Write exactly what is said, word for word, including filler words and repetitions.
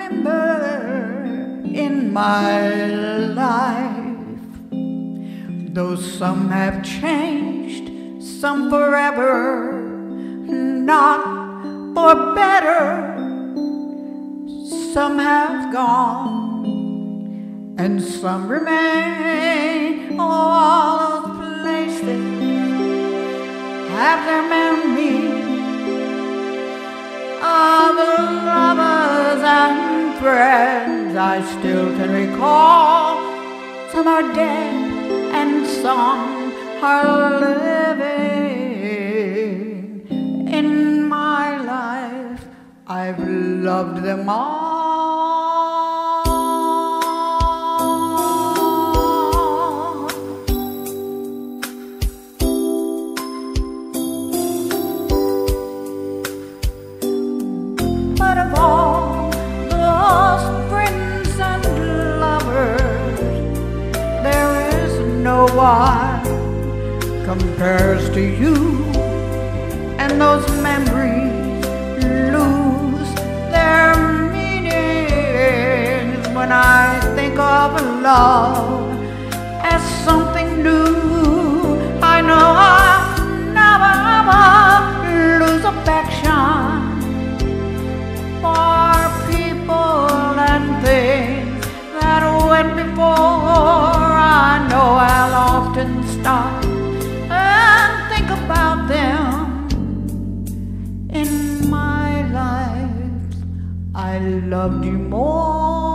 remember in my life, though some have changed, some forever, not for better. Some have gone and some remain. Oh, all those places have their memories of lovers and friends I still can recall. Some are dead and some are living. In my life I've loved them all. But of all those friends and lovers, there is no one compares to you. And those memories lose their meanings when I think of love as something new. I know I'll never ever lose affection for people and things that went before. I know I'll often stop and think about them. In my life I loved you more.